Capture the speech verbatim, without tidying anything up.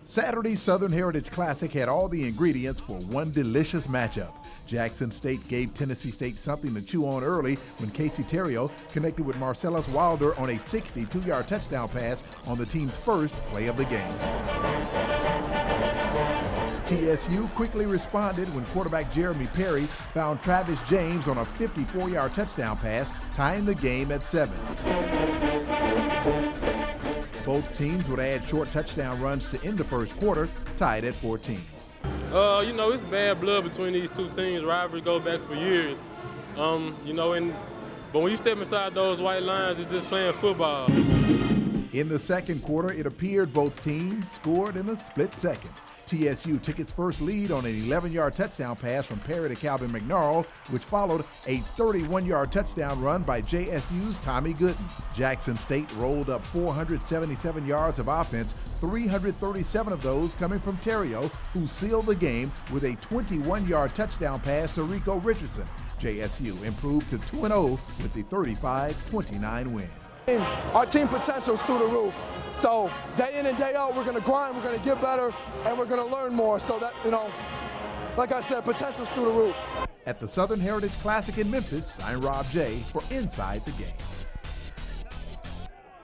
Saturday's Southern Heritage Classic had all the ingredients for one delicious matchup. Jackson State gave Tennessee State something to chew on early when Casey Terrio connected with Marcellus Wilder on a sixty-two-yard touchdown pass on the team's first play of the game. T S U quickly responded when quarterback Jeremy Perry found Travis James on a fifty-four-yard touchdown pass, tying the game at seven. Both teams would add short touchdown runs to end the first quarter, tied at fourteen. Uh, you know, it's bad blood between these two teams. Rivalry goes back for years. Um, you know, and but when you step inside those white lines, it's just playing football. In the second quarter, it appeared both teams scored in a split second. T S U took its first lead on an eleven-yard touchdown pass from Perry to Calvin McNarl, which followed a thirty-one-yard touchdown run by J S U's Tommy Gooden. Jackson State rolled up four hundred seventy-seven yards of offense, three hundred thirty-seven of those coming from Terrio, who sealed the game with a twenty-one-yard touchdown pass to Rico Richardson. J S U improved to two and oh with the thirty-five twenty-nine win. Our team potential's through the roof. So day in and day out, we're going to grind, we're going to get better, and we're going to learn more. So that, you know, like I said, potential's through the roof. At the Southern Heritage Classic in Memphis, I'm Rob J for Inside the Game.